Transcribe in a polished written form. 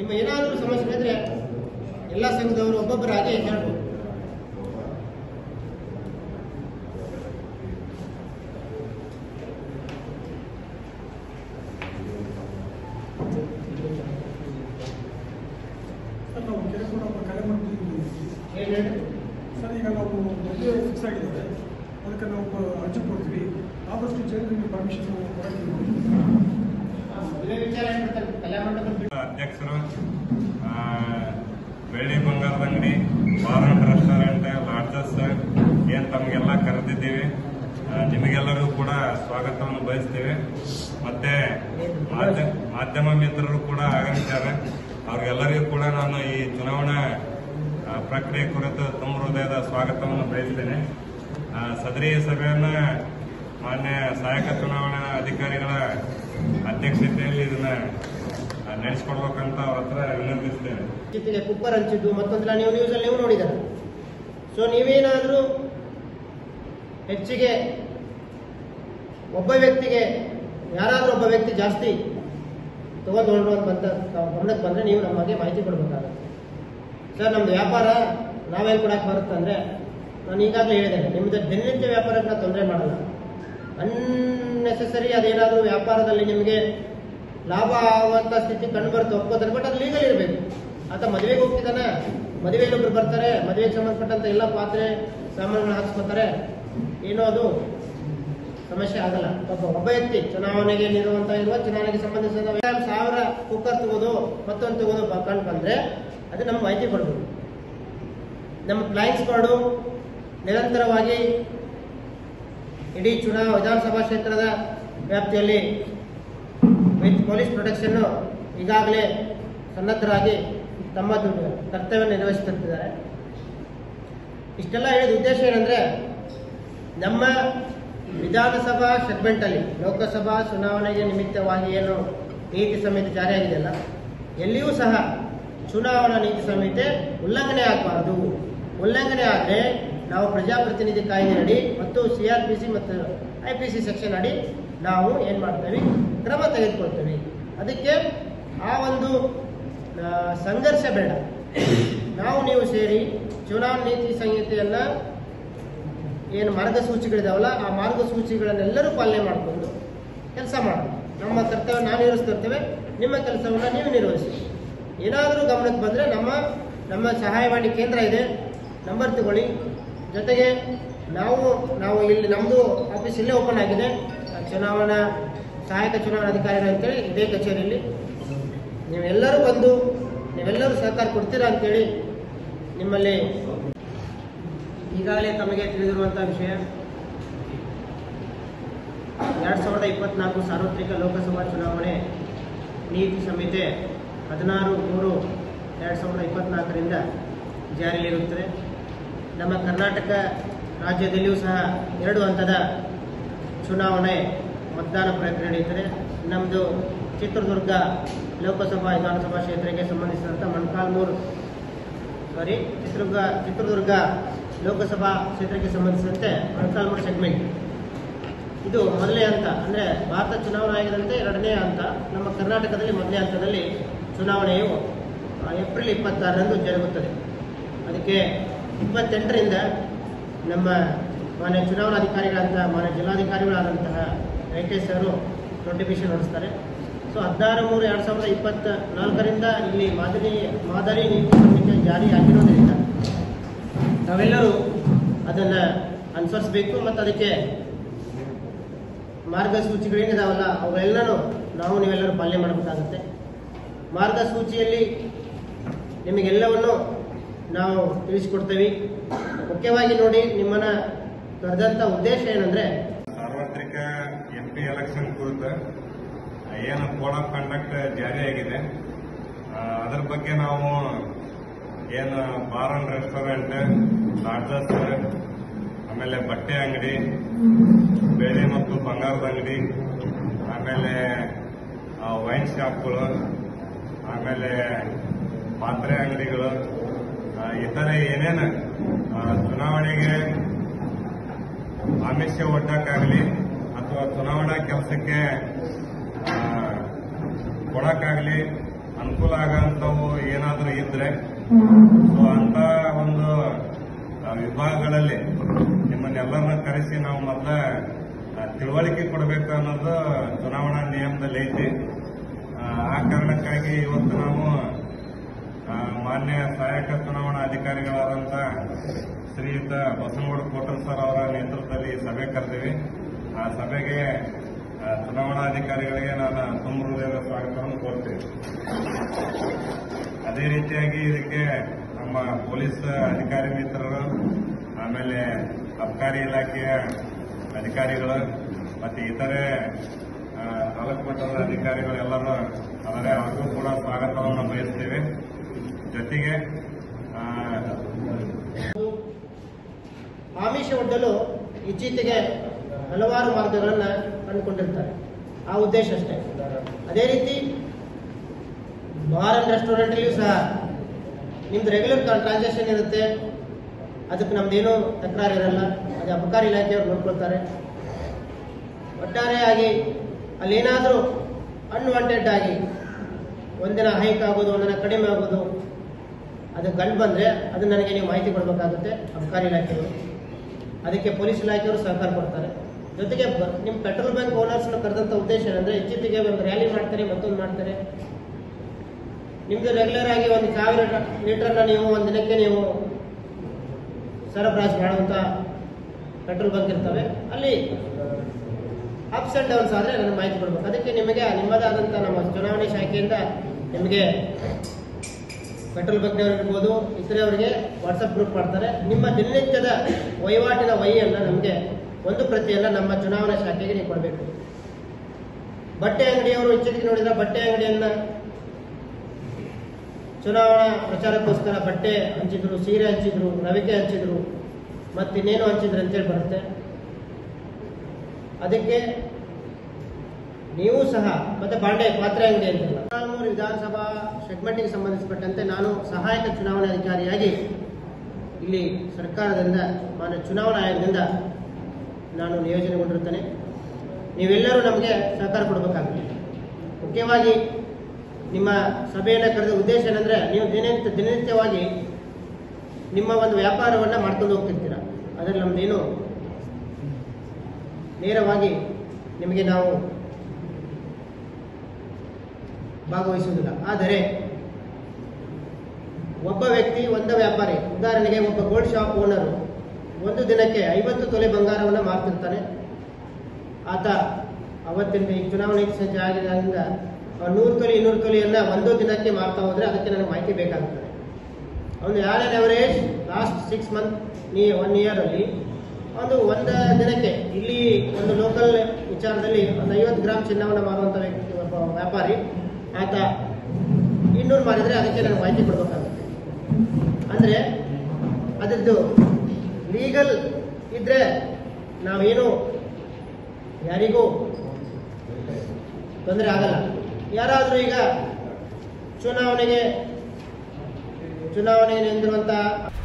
ನಿಮ್ಮ ಏನಾದರೂ ಸಮಸ್ಯೆ ಇದ್ರೆ ಎಲ್ಲ ಸಂಘದವರು ಒಬ್ಬೊಬ್ಬರಾಗಿ ಹೇಳ್ಬೋದು. ಸರ್, ಈಗ ನಾವು ಮದುವೆ ಫಿಕ್ಸ್ ಆಗಿದ್ದಾರೆ, ಅದಕ್ಕೆ ನಾವು ಅರ್ಜಿ ಕೊಡ್ತೀವಿ. ಆದಷ್ಟು ಜನರಿಗೆ ಪರ್ಮಿಷನ್ ಅಧ್ಯಕ್ಷರು, ಬೆಳ್ಳಿ ಬಂಗಾರದ ಅಂಗಡಿ, ಬಾರ್ ಅಂಡ್ ರೆಸ್ಟೋರೆಂಟ್, ಲಾಡ್ಜಸ್ ಏನ್ ತಮಗೆಲ್ಲ ಕರೆದಿದ್ದೀವಿ. ನಿಮಗೆಲ್ಲರಿಗೂ ಕೂಡ ಸ್ವಾಗತವನ್ನು ಬಯಸ್ತೇವೆ. ಮತ್ತೆ ಮಾಧ್ಯಮ ಮಿತ್ರರು ಕೂಡ ಆಗಮಿಸಿದ್ದಾರೆ. ಅವ್ರಿಗೆಲ್ಲರಿಗೂ ಕೂಡ ನಾನು ಈ ಚುನಾವಣಾ ಪ್ರಕ್ರಿಯೆ ಕುರಿತು ತುಂಬ ಹೃದಯದ ಸ್ವಾಗತವನ್ನು ಬಯಸ್ತೇನೆ. ಸದರಿ ಸಭೆಯನ್ನ ಮಾನ್ಯ ಸಹಾಯಕ ಚುನಾವಣಾ ಅಧಿಕಾರಿಗಳ ಅಧ್ಯಕ್ಷತೆಯಲ್ಲಿ ಇದನ್ನ ನಡೆಸಿಕೊಡ್ಬೇಕಂತ ಅವ್ರ ಹತ್ರ ವಿನಂತಿಸ್ತೇನೆ. ಇತ್ತೀಚೆಗೆ ಕುಕ್ಕರ್ ಹಂಚಿದ್ದು ಮತ್ತೊಂದೆಲ್ಲ ನೀವು ನ್ಯೂಸಲ್ಲಿ ನೀವು ನೋಡಿದ್ದಾರೆ. ಸೊ ನೀವೇನಾದರೂ ಹೆಚ್ಚಿಗೆ ಒಬ್ಬ ವ್ಯಕ್ತಿಗೆ ಯಾರಾದರೂ ಒಬ್ಬ ವ್ಯಕ್ತಿ ಜಾಸ್ತಿ ತಗೊಂಡು ಬಂದ ಗಮನಕ್ಕೆ ಬಂದರೆ ನೀವು ನಮಗೆ ಮಾಹಿತಿ ಕೊಡಬೇಕಾಗುತ್ತೆ. ಸರ್, ನಮ್ದು ವ್ಯಾಪಾರ ನಾವೇ ಕೊಡಕ್ಕೆ ಬರುತ್ತೆ ಅಂದರೆ ನಾನು ಈಗಾಗಲೇ ಹೇಳಿದ್ದೇನೆ, ನಿಮ್ಮದು ದಿನನಿತ್ಯ ವ್ಯಾಪಾರಕ್ಕೆ ನಾವು ತೊಂದರೆ ಮಾಡಲ್ಲ. ಅನ್ನೆಸೆಸರಿ ಅದೇನಾದರೂ ವ್ಯಾಪಾರದಲ್ಲಿ ನಿಮಗೆ ಲಾಭ ಆಗುವಂಥ ಸ್ಥಿತಿ ಕಂಡು ಬರುತ್ತೆ ಒಪ್ಕೋತಾರೆ, ಬಟ್ ಅದು ಲೀಗಲ್ ಇರಬೇಕು. ಆತ ಮದುವೆಗೆ ಹೋಗ್ತಿದ್ದಾನೆ, ಮದುವೆಯಲ್ಲಿ ಒಬ್ರು ಬರ್ತಾರೆ, ಮದುವೆಗೆ ಸಂಬಂಧಪಟ್ಟಂತ ಎಲ್ಲ ಪಾತ್ರೆ ಸಾಮಾನುಗಳು ಹಾಕ್ಸ್ಕೊತಾರೆ, ಏನೋ ಅದು ಸಮಸ್ಯೆ ಆಗಲ್ಲ. ಒಬ್ಬ ವ್ಯಕ್ತಿ ಚುನಾವಣೆಗೆ ಇರುವ ಚುನಾವಣೆಗೆ ಸಂಬಂಧಿಸಿದ 1000 ಕುಕ್ಕರ್ ತಗೋದು ಮತ್ತೊಂದು ತಗೋದು ಕಂಡು ಬಂದರೆ ಅದು ನಮ್ಮ ಮಾಹಿತಿ ಕೊಡ್ಬೋದು. ನಮ್ಮ ಫ್ಲೈಯಿಂಗ್ ಸ್ಕ್ವಾಡು ನಿರಂತರವಾಗಿ ಇಡೀ ವಿಧಾನಸಭಾ ಕ್ಷೇತ್ರದ ವ್ಯಾಪ್ತಿಯಲ್ಲಿ ವಿತ್ ಪೊಲೀಸ್ ಪ್ರೊಟೆಕ್ಷನ್ ಈಗಾಗಲೇ ಸನ್ನದ್ಧರಾಗಿ ತಮ್ಮ ಕರ್ತವ್ಯ ನಿರ್ವಹಿಸುತ್ತಿದ್ದಾರೆ. ಇಷ್ಟೆಲ್ಲ ಹೇಳಿದ ಉದ್ದೇಶ ಏನಂದರೆ, ನಮ್ಮ ವಿಧಾನಸಭಾ ಸೆಗ್ಮೆಂಟಲ್ಲಿ ಲೋಕಸಭಾ ಚುನಾವಣೆಗೆ ನಿಮಿತ್ತವಾಗಿ ಏನು ನೀತಿ ಸಂಹಿತೆ ಜಾರಿಯಾಗಿದೆಯಲ್ಲ, ಎಲ್ಲಿಯೂ ಸಹ ಚುನಾವಣಾ ನೀತಿ ಸಂಹಿತೆ ಉಲ್ಲಂಘನೆ ಆಗಬಾರದು. ಉಲ್ಲಂಘನೆ ಆದರೆ ನಾವು ಪ್ರಜಾಪ್ರತಿನಿಧಿ ಕಾಯ್ದೆ ಅಡಿ ಮತ್ತು CRPC ಮತ್ತು IPC ಸೆಕ್ಷನ್ ಅಡಿ ನಾವು ಏನು ಮಾಡ್ತೇವೆ, ಕ್ರಮ ತೆಗೆದುಕೊಳ್ತೇವೆ. ಅದಕ್ಕೆ ಆ ಒಂದು ಸಂಘರ್ಷ ಬೇಡ. ನಾವು ನೀವು ಸೇರಿ ಚುನಾವಣಾ ನೀತಿ ಸಂಹಿತೆಯನ್ನು ಏನು ಮಾರ್ಗಸೂಚಿಗಳಿದಾವಲ್ಲ, ಆ ಮಾರ್ಗಸೂಚಿಗಳನ್ನೆಲ್ಲರೂ ಪಾಲನೆ ಮಾಡಿಕೊಂಡು ಕೆಲಸ ಮಾಡೋಣ. ನಮ್ಮ ಕರ್ತವ್ಯ ನಾವು ನಿರ್ವಹಿಸ್ತಿರ್ತೇವೆ, ನಿಮ್ಮ ಕೆಲಸವನ್ನು ನೀವು ನಿರ್ವಹಿಸಿ. ಏನಾದರೂ ಗಮನಕ್ಕೆ ಬಂದರೆ ನಮ್ಮ ಸಹಾಯವಾಣಿ ಕೇಂದ್ರ ಇದೆ, ನಂಬರ್ ತಗೊಳ್ಳಿ. ಜೊತೆಗೆ ನಾವು ಇಲ್ಲಿ ನಮ್ಮದು ಆಫೀಸ್ ಇಲ್ಲೇ ಓಪನ್ ಆಗಿದೆ, ಚುನಾವಣಾ ಸಹಾಯಕ ಚುನಾವಣಾಧಿಕಾರಿಗಳು ಅಂತೇಳಿ ಇದೇ ಕಚೇರಿಯಲ್ಲಿ. ನೀವೆಲ್ಲರೂ ಬಂದು ನೀವೆಲ್ಲರೂ ಸಹಕಾರ ಕೊಡ್ತೀರಾ ಅಂತೇಳಿ ನಿಮ್ಮಲ್ಲಿ ಈಗಾಗಲೇ ತಮಗೆ ತಿಳಿದಿರುವಂಥ ವಿಷಯ, 2024 ಸಾರ್ವತ್ರಿಕ ಲೋಕಸಭಾ ಚುನಾವಣೆ ನೀತಿ ಸಂಹಿತೆ 16/3/2024 ಜಾರಿಯಲ್ಲಿರುತ್ತದೆ. ನಮ್ಮ ಕರ್ನಾಟಕ ರಾಜ್ಯದಲ್ಲಿಯೂ ಸಹ 2 ಹಂತದ ಚುನಾವಣೆ ಮತದಾನ ಪ್ರಕ್ರಿಯೆ ನಡೆಯುತ್ತದೆ. ನಮ್ಮದು ಚಿತ್ರದುರ್ಗ ಲೋಕಸಭಾ ವಿಧಾನಸಭಾ ಕ್ಷೇತ್ರಕ್ಕೆ ಸಂಬಂಧಿಸಿದಂಥ ಚಿತ್ರದುರ್ಗ ಲೋಕಸಭಾ ಕ್ಷೇತ್ರಕ್ಕೆ ಸಂಬಂಧಿಸಿದಂತೆ ಮೊಣಕಾಲ್ಮೂರು ಸೆಗ್ಮೆಂಟ್ ಇದು ಮೊದಲನೇ ಹಂತ. ಅಂದರೆ ಭಾರತ ಚುನಾವಣಾ ಆಯೋಗದಂತೆ 2ನೇ ಹಂತ. ನಮ್ಮ ಕರ್ನಾಟಕದಲ್ಲಿ ಮೊದಲನೇ ಹಂತದಲ್ಲಿ ಚುನಾವಣೆಯು ಏಪ್ರಿಲ್ 26ರಂದು ಜರುಗುತ್ತದೆ. ಅದಕ್ಕೆ 28ರಿಂದ ನಮ್ಮ ಮಾನ್ಯ ಚುನಾವಣಾಧಿಕಾರಿಗಳಂತಹ ಮಾನ್ಯ ಜಿಲ್ಲಾಧಿಕಾರಿಗಳಾದಂತಹ ವೆಂಕಟೇಶ್ ಅವರು ನೋಟಿಫಿಕೇಶನ್ ಹೊರಡಿಸ್ತಾರೆ. ಸೊ 16/3/2024 ಇಲ್ಲಿ ಮಾದರಿ ನೀತಿ ಸಂಹಿತೆ ಜಾರಿ ಆಗಿರೋದ್ರಿಂದ ನಾವೆಲ್ಲರೂ ಅದನ್ನು ಅನುಸರಿಸಬೇಕು. ಮತ್ತು ಅದಕ್ಕೆ ಮಾರ್ಗಸೂಚಿಗಳೇನಿದಾವಲ್ಲ ಅವೆಲ್ಲನೂ ನೀವೆಲ್ಲರೂ ಪಾಲನೆ ಮಾಡಬೇಕಾಗುತ್ತೆ. ಮಾರ್ಗಸೂಚಿಯಲ್ಲಿ ನಿಮಗೆಲ್ಲವನ್ನು ನಾವು ತಿಳಿಸಿಕೊಡ್ತೇವೆ. ಮುಖ್ಯವಾಗಿ ನೋಡಿ, ನಿಮ್ಮನ್ನ ಕರೆದಂಥ ಉದ್ದೇಶ ಏನಂದ್ರೆ, ಸಾರ್ವತ್ರಿಕ MP ಎಲೆಕ್ಷನ್ ಕುರಿತು ಏನು ಕೋಡ್ ಆಫ್ ಕಂಡಕ್ಟ್ ಜಾರಿಯಾಗಿದೆ, ಅದರ ಬಗ್ಗೆ ನಾವು ಏನು ಬಾರ್ ಅಂಡ್ ರೆಸ್ಟೋರೆಂಟ್, ಲಾಡ್ಜಸ್, ಆಮೇಲೆ ಬಟ್ಟೆ ಅಂಗಡಿ, ಬೆಳ್ಳಿ ಮತ್ತು ಬಂಗಾರದ ಅಂಗಡಿ, ಆಮೇಲೆ ವೈನ್ ಶಾಪ್ಗಳು, ಆಮೇಲೆ ಪಾತ್ರೆ ಅಂಗಡಿಗಳು, ಇತರೆ ಏನೇನು ಚುನಾವಣೆಗೆ ಆಮಿಷ ಒಡ್ಡಕ್ಕಾಗಲಿ ಅಥವಾ ಚುನಾವಣಾ ಕೆಲಸಕ್ಕೆ ಕೊಡಕ್ಕಾಗಲಿ ಅನುಕೂಲ ಆಗಂತವು ಇದ್ರೆ ಸೊ ಅಂತ ಒಂದು ವಿಭಾಗಗಳಲ್ಲಿ ನಿಮ್ಮನ್ನೆಲ್ಲರನ್ನ ಕರೆಸಿ ನಾವು ಮೊದಲ ತಿಳುವಳಿಕೆ ಕೊಡಬೇಕು ಅನ್ನೋದು ಚುನಾವಣಾ ನಿಯಮದಲ್ಲಿ ಐತಿ. ಆ ಕಾರಣಕ್ಕಾಗಿ ಇವತ್ತು ನಾವು ಮಾನ್ಯ ಸಹಾಯಕ ಚುನಾವಣಾ ಅಧಿಕಾರಿಗಳಾದಂಥ ಶ್ರೀಯುತ ಬಸನಗೌಡ ಕೋಟಲ್ ಸರ್ ಅವರ ನೇತೃತ್ವದಲ್ಲಿ ಸಭೆ ಕರೆದಿವಿ. ಆ ಸಭೆಗೆ ಚುನಾವಣಾಧಿಕಾರಿಗಳಿಗೆ ನಾನು ತುಂಬ ಹೃದಯದ ಸ್ವಾಗತವನ್ನು ಕೋರ್ತೇನೆ. ಅದೇ ರೀತಿಯಾಗಿ ಇದಕ್ಕೆ ನಮ್ಮ ಪೊಲೀಸ್ ಅಧಿಕಾರಿ ಮಿತ್ರರು, ಆಮೇಲೆ ಅಬಕಾರಿ ಇಲಾಖೆಯ ಅಧಿಕಾರಿಗಳು ಮತ್ತೆ ಇತರೆ ತಾಲೂಕು ಮಟ್ಟದ ಅಧಿಕಾರಿಗಳೆಲ್ಲರೂ ಆದರೆ ಅವ್ರಿಗೂ ಕೂಡ ಸ್ವಾಗತವನ್ನು ಬಯಸ್ತೇವೆ. ಜೊತೆಗೆ ಆಮಿಷ ಒಡ್ಡಲು ಇತ್ತೀಚೆಗೆ ಹಲವಾರು ಮಾರ್ಗಗಳನ್ನು ಕಂಡುಕೊಂಡಿರ್ತಾರೆ. ಆ ಉದ್ದೇಶ ಅಷ್ಟೇ. ಅದೇ ರೀತಿ ಬಾರ್ ಅಂಡ್ ರೆಸ್ಟೋರೆಂಟಲ್ಲಿಯೂ ಸಹ ನಿಮ್ದು ರೆಗ್ಯುಲರ್ ಟ್ರಾನ್ಸಾಕ್ಷನ್ ಇರುತ್ತೆ, ಅದಕ್ಕೆ ನಮ್ದೇನೂ ತಕರಾರು ಇರಲ್ಲ, ಅದು ಅಬಕಾರಿ ಇಲಾಖೆಯವರು ನೋಡ್ಕೊಳ್ತಾರೆ. ಒಟ್ಟಾರೆಯಾಗಿ ಅಲ್ಲೇನಾದರೂ ಅನ್ವಾಂಟೆಡ್ ಆಗಿ ಒಂದಿನ ಹೈಕ್ ಆಗೋದು, ಒಂದಿನ ಕಡಿಮೆ ಆಗೋದು, ಅದು ಕಂಡು ಬಂದರೆ ಅದು ನನಗೆ ನೀವು ಮಾಹಿತಿ ಕೊಡಬೇಕಾಗುತ್ತೆ ಅಬಕಾರಿ ಇಲಾಖೆಯವರು. ಅದಕ್ಕೆ ಪೊಲೀಸ್ ಇಲಾಖೆಯವರು ಸಹಕಾರ ಕೊಡ್ತಾರೆ. ಜೊತೆಗೆ ನಿಮ್ಮ ಪೆಟ್ರೋಲ್ ಬ್ಯಾಂಕ್ ಓನರ್ಸ್ನ ಕರೆದಂಥ ಉದ್ದೇಶ ಏನಂದರೆ ಇತ್ತೀಚೆಗೆ ಒಂದು ರ್ಯಾಲಿ ಮಾಡ್ತಾರೆ, ಮತ್ತೊಂದು ಮಾಡ್ತಾರೆ. ನಿಮ್ಮದು ರೆಗ್ಯುಲರ್ ಆಗಿ 1000 ಲೀಟರ್ನ ನೀವು ಒಂದು ದಿನಕ್ಕೆ ನೀವು ಸರಬರಾಜು ಮಾಡುವಂಥ ಪೆಟ್ರೋಲ್ ಬಂಕ್ ಇರ್ತವೆ. ಅಲ್ಲಿ ಅಪ್ಸ್ ಆ್ಯಂಡ್ ಡೌನ್ಸ್ ಆದರೆ ನನಗೆ ಮಾಹಿತಿ ಕೊಡಬೇಕು. ಅದಕ್ಕೆ ನಿಮಗೆ ನಿಮ್ಮದಾದಂಥ ನಮ್ಮ ಚುನಾವಣೆ ಶಾಖೆಯಿಂದ ನಿಮಗೆ ಪೆಟ್ರೋಲ್ ಬಂಕ್ನವರಿರ್ಬೋದು, ಇತರೆಯವರಿಗೆ ವಾಟ್ಸಪ್ ಗ್ರೂಪ್ ಮಾಡ್ತಾರೆ. ನಿಮ್ಮ ದಿನನಿತ್ಯದ ವಹಿವಾಟಿನ ವಹಿಯನ್ನು ನಮಗೆ ಒಂದು ಪ್ರತಿಯನ್ನು ನಮ್ಮ ಚುನಾವಣಾ ಶಾಖೆಗೆ ನೀವು ಕೊಡಬೇಕು. ಬಟ್ಟೆ ಅಂಗಡಿಯವರು ಇತ್ತೀಚೆಗೆ ನೋಡಿದ್ರೆ ಬಟ್ಟೆ ಅಂಗಡಿಯನ್ನು ಚುನಾವಣಾ ಪ್ರಚಾರಕ್ಕೋಸ್ಕರ ಬಟ್ಟೆ ಹಂಚಿದ್ರು, ಸೀರೆ ಹಂಚಿದ್ರು, ರವಿಕೆ ಹಂಚಿದ್ರು, ಮತ್ತಿನ್ನೇನು ಹಂಚಿದ್ರು ಅಂತೇಳಿ ಬರುತ್ತೆ. ಅದಕ್ಕೆ ನೀವು ಸಹ ಮತ್ತೆ ಪಾತ್ರೆ ಅಂಗಡಿ ಅಂತಿಲ್ಲ. ನಾಲ್ಮೂರು ವಿಧಾನಸಭಾ ಸೆಗ್ಮೆಂಟ್ಗೆ ಸಂಬಂಧಿಸಿಪಟ್ಟಂತೆ ನಾನು ಸಹಾಯಕ ಚುನಾವಣಾಧಿಕಾರಿಯಾಗಿ ಇಲ್ಲಿ ಸರ್ಕಾರದಿಂದ ಮಾನ್ಯ ಚುನಾವಣಾ ಆಯೋಗದಿಂದ ನಾನು ನಿಯೋಜನೆಗೊಂಡಿರುತ್ತೇನೆ. ನೀವೆಲ್ಲರೂ ನಮಗೆ ಸಹಕಾರ ಕೊಡಬೇಕಾಗುತ್ತೆ. ಮುಖ್ಯವಾಗಿ ನಿಮ್ಮ ಸಭೆಯನ್ನು ಕರೆದ ಉದ್ದೇಶ ಏನಂದರೆ ನೀವು ದಿನನಿತ್ಯವಾಗಿ ನಿಮ್ಮ ಒಂದು ವ್ಯಾಪಾರವನ್ನು ಮಾಡ್ಕೊಂಡು ಹೋಗ್ತಿರ್ತೀರ. ಅದರಲ್ಲಿ ನಮ್ಮದೇನು ನೇರವಾಗಿ ನಿಮಗೆ ನಾವು ಭಾಗವಹಿಸುವುದಿಲ್ಲ. ಆದರೆ ಒಬ್ಬ ವ್ಯಕ್ತಿ, ಒಂದು ವ್ಯಾಪಾರಿ, ಉದಾಹರಣೆಗೆ ಒಬ್ಬ ಗೋಲ್ಡ್ ಶಾಪ್ ಓನರು ಒಂದು ದಿನಕ್ಕೆ 50 ತೊಲೆ ಬಂಗಾರವನ್ನು ಮಾರ್ತಿರ್ತಾನೆ. ಆತ ಅವತ್ತಿನ ಈ ಚುನಾವಣೆ ಸಂಜೆ ಆಗಿದ್ದರಿಂದ 100 ತೊಲೆ 200 ತೊಲೆಯನ್ನು ಒಂದು ದಿನಕ್ಕೆ ಮಾರ್ತಾ ಹೋದರೆ ಅದಕ್ಕೆ ನನಗೆ ಮಾಹಿತಿ ಬೇಕಾಗುತ್ತದೆ. ಅವನು ಯಾರ್ಯಾರು ಅವರೇಜ್ ಲಾಸ್ಟ್ 6 ಮಂತ್ 1 ಇಯರಲ್ಲಿ ಒಂದು ದಿನಕ್ಕೆ ಇಲ್ಲಿ ಒಂದು ಲೋಕಲ್ ವಿಚಾರದಲ್ಲಿ ಒಂದು 50 ಗ್ರಾಮ್ ಚಿನ್ನವನ್ನು ಮಾರುವಂಥ ವ್ಯಕ್ತಿ, ಒಬ್ಬ ವ್ಯಾಪಾರಿ, ಆತ 200 ಮಾರಿದರೆ ಅದಕ್ಕೆ ನನಗೆ ಮಾಹಿತಿ ಕೊಡಬೇಕಾಗುತ್ತೆ. ಅಂದರೆ ಅದರದ್ದು ಲೀಗಲ್ ಇದ್ದರೆ ನಾವೇನು ಯಾರಿಗೂ ತೊಂದರೆ ಆಗಲ್ಲ. ಯಾರಾದರೂ ಈಗ ಚುನಾವಣೆಗೆ ನಿಂತಿರುವಂಥ